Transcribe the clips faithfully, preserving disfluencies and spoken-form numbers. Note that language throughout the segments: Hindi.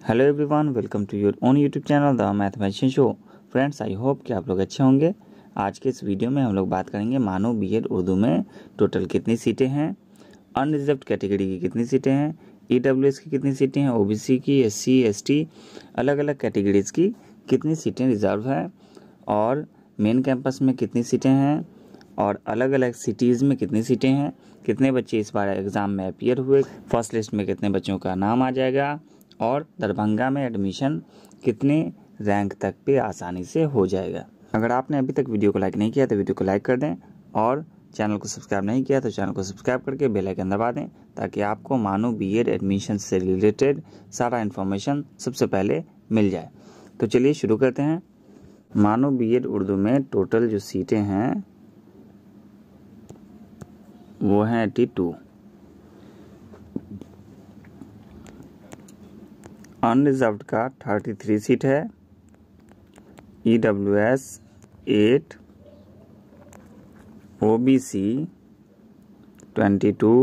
Hello everyone, welcome to your own YouTube channel the mathematician show. Friends, I hope कि आप लोग अच्छे होंगे। आज के इस वीडियो में हम लोग बात करेंगे मानो बीएड उर्दू में टोटल कितनी सीटें हैं, अनरिजर्व्ड कैटेगरी की कितनी सीटें हैं, ईडब्ल्यूएस की कितनी सीटें हैं, ओबीसी की, एससी, एसटी, अलग अलग कैटेगरीज की कितनी सीटें रिजर्व हैं, और मेन कैंपस में कितनी सीटें हैं, और अलग अलग सिटीज़ में कितनी सीटें हैं, कितने बच्चे इस बार एग्ज़ाम में अपीयर हुए, फर्स्ट लिस्ट में कितने बच्चों का नाम आ जाएगा, और दरभंगा में एडमिशन कितने रैंक तक पे आसानी से हो जाएगा। अगर आपने अभी तक वीडियो को लाइक नहीं किया तो वीडियो को लाइक कर दें, और चैनल को सब्सक्राइब नहीं किया तो चैनल को सब्सक्राइब करके बेल आइकन दबा दें, ताकि आपको मानो बीएड एडमिशन से रिलेटेड सारा इन्फॉर्मेशन सबसे पहले मिल जाए। तो चलिए शुरू करते हैं। मानो बीएड उर्दू में टोटल जो सीटें हैं वो हैं एट्टी टू। अनरिजर्व्ड का थर्टी थ्री सीट है, EWS eight, OBC twenty two,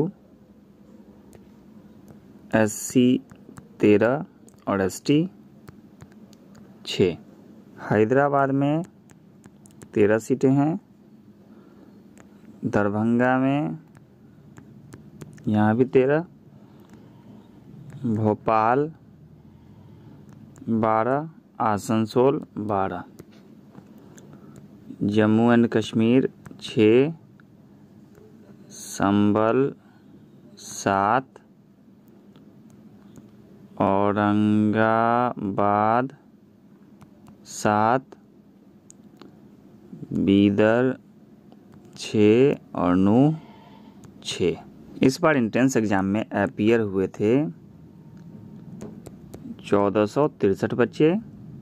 SC तेरह और एसटी छः। हैदराबाद में तेरह सीटें हैं, दरभंगा में यहाँ भी तेरह, भोपाल बारह, आसनसोल बारह, जम्मू एंड कश्मीर छः, संबल सात, औरंगाबाद सात, बीदर छः और नूह छः। इस बार इंट्रेंस एग्जाम में अपीयर हुए थे चौदह सौ तिरसठ बच्चे,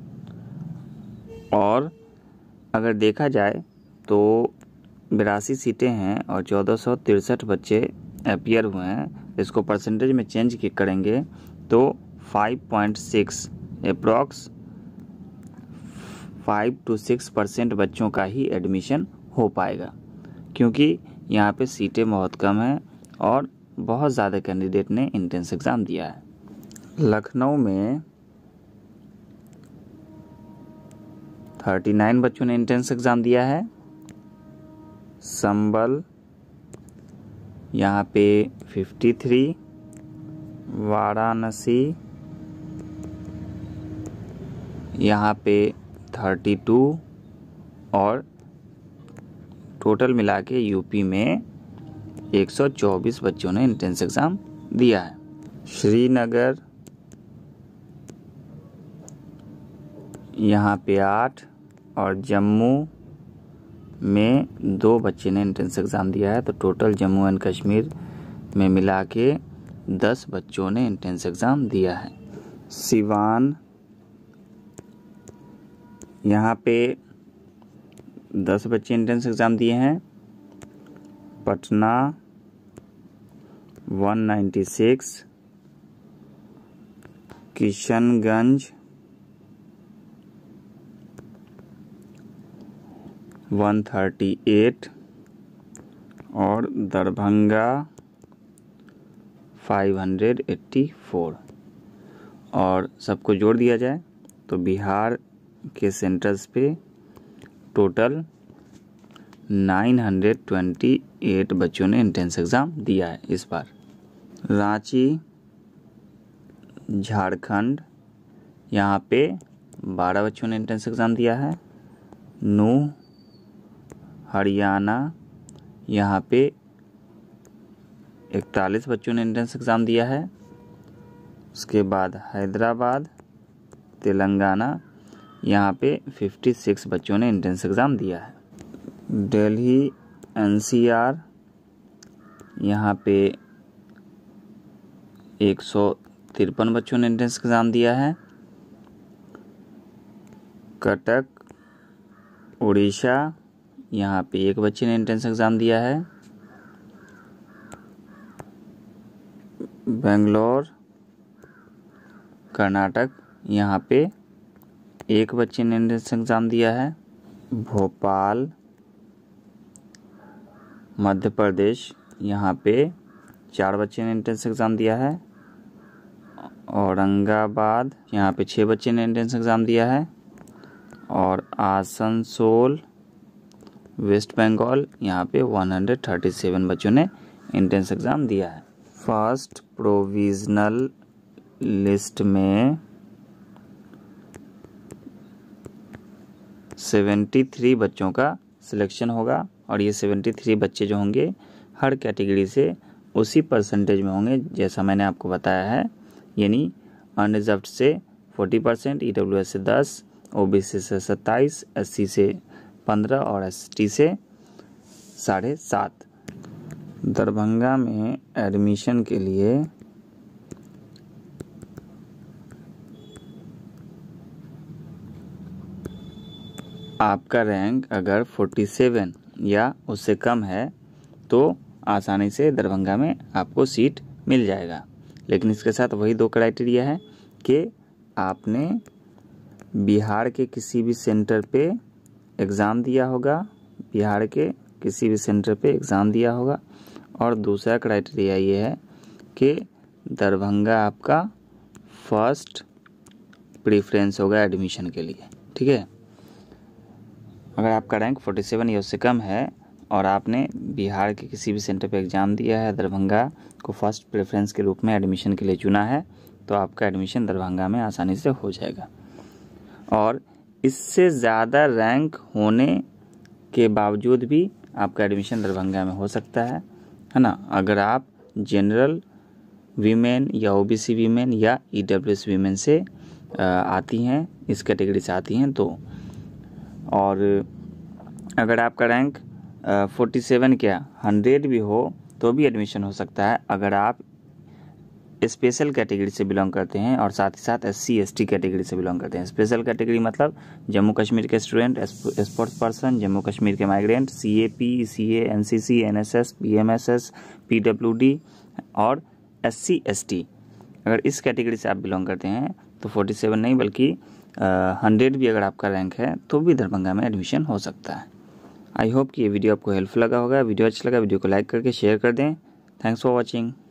और अगर देखा जाए तो बिरासी सीटें हैं और चौदह सौ तिरसठ बच्चे अपीयर हुए हैं। इसको परसेंटेज में चेंज करेंगे तो five point six approx five to six percent बच्चों का ही एडमिशन हो पाएगा, क्योंकि यहाँ पे सीटें बहुत कम हैं और बहुत ज़्यादा कैंडिडेट ने एंट्रेंस एग्ज़ाम दिया है। लखनऊ में उनतालीस बच्चों ने एंट्रेंस एग्ज़ाम दिया है, संबल यहाँ पे तिरेपन, वाराणसी यहाँ पे बत्तीस, और टोटल मिला के यूपी में एक सौ चौबीस बच्चों ने एंट्रेंस एग्ज़ाम दिया है। श्रीनगर यहाँ पे आठ, और जम्मू में दो बच्चे ने एंट्रेंस एग्ज़ाम दिया है, तो टोटल जम्मू एंड कश्मीर में मिला के दस बच्चों ने एंट्रेंस एग्ज़ाम दिया है। सिवान यहाँ पे दस बच्चे एंट्रेंस एग्ज़ाम दिए हैं, पटना एक सौ छियानवे, किशनगंज एक सौ अड़तीस और दरभंगा पाँच सौ चौरासी। और सबको जोड़ दिया जाए तो बिहार के सेंटर्स पे टोटल नौ सौ अट्ठाईस बच्चों ने एंट्रेंस एग्ज़ाम दिया है इस बार। रांची झारखंड यहाँ पे बारह बच्चों ने एंट्रेंस एग्ज़ाम दिया है। नूह हरियाणा यहाँ पे इकतालीस बच्चों ने एंट्रेंस एग्ज़ाम दिया है। उसके बाद हैदराबाद तेलंगाना यहाँ पे छप्पन बच्चों ने एंट्रेंस एग्ज़ाम दिया है। दिल्ली एनसीआर यहाँ पे एक सौ तिरपन बच्चों ने एंट्रेंस एग्ज़ाम दिया है। कटक उड़ीसा यहाँ पे एक बच्चे ने एंट्रेंस एग्ज़ाम दिया है। बेंगलोर कर्नाटक यहाँ पे एक बच्चे ने एंट्रेंस एग्ज़ाम दिया है। भोपाल मध्य प्रदेश यहाँ पे चार बच्चे ने एंट्रेंस एग्ज़ाम दिया है। औरंगाबाद, यहाँ पे छः बच्चे ने एंट्रेंस एग्ज़ाम दिया है। और आसनसोल वेस्ट बंगाल, यहाँ पे एक सौ सैंतीस बच्चों ने एंट्रेंस एग्ज़ाम दिया है। फर्स्ट प्रोविज़नल लिस्ट में तिहत्तर बच्चों का सिलेक्शन होगा और ये तिहत्तर बच्चे जो होंगे हर कैटेगरी से उसी परसेंटेज में होंगे जैसा मैंने आपको बताया है, यानी अनरिजर्व्ड से चालीस परसेंट, ईडब्ल्यूएस से दस, ओबीसी से सत्ताईस, एससी से पंद्रह और एसटी से साढ़े सात। दरभंगा में एडमिशन के लिए आपका रैंक अगर सैंतालीस या उससे कम है तो आसानी से दरभंगा में आपको सीट मिल जाएगा। लेकिन इसके साथ वही दो क्राइटेरिया है कि आपने बिहार के किसी भी सेंटर पे एग्ज़ाम दिया होगा, बिहार के किसी भी सेंटर पे एग्ज़ाम दिया होगा। और दूसरा क्राइटेरिया ये है कि दरभंगा आपका फर्स्ट प्रेफरेंस होगा एडमिशन के लिए, ठीक है। अगर आपका रैंक सैंतालीस या उससे कम है और आपने बिहार के किसी भी सेंटर पे एग्ज़ाम दिया है, दरभंगा को फर्स्ट प्रेफरेंस के रूप में एडमिशन के लिए चुना है, तो आपका एडमिशन दरभंगा में आसानी से हो जाएगा। और इससे ज़्यादा रैंक होने के बावजूद भी आपका एडमिशन दरभंगा में हो सकता है, है ना। अगर आप जनरल वीमेन या ओबीसी वीमेन या ईडब्ल्यूएस वीमेन से आती हैं, इस कैटेगरी से आती हैं तो। और अगर आपका रैंक सैंतालीस क्या सौ भी हो तो भी एडमिशन हो सकता है अगर आप स्पेशल कैटेगरी से बिलोंग करते हैं और साथ ही साथ एससी एसटी कैटेगरी से बिलोंग करते हैं। स्पेशल कैटेगरी मतलब जम्मू कश्मीर के student, sports person, Jammu Kashmir के migrant, CAP, CA, NCC, NSS, PMSS, PWD और एससी एसटी। अगर इस कैटेगरी से आप बिलोंग करते हैं तो सैंतालीस नहीं बल्कि हंड्रेड भी अगर आपका रैंक है तो भी दरभंगा में एडमिशन हो सकता है। आई होप कि ये वीडियो आपको हेल्पफुल लगा होगा। वीडियो अच्छा लगा वीडियो को लाइक करके शेयर कर दें। Thanks for watching.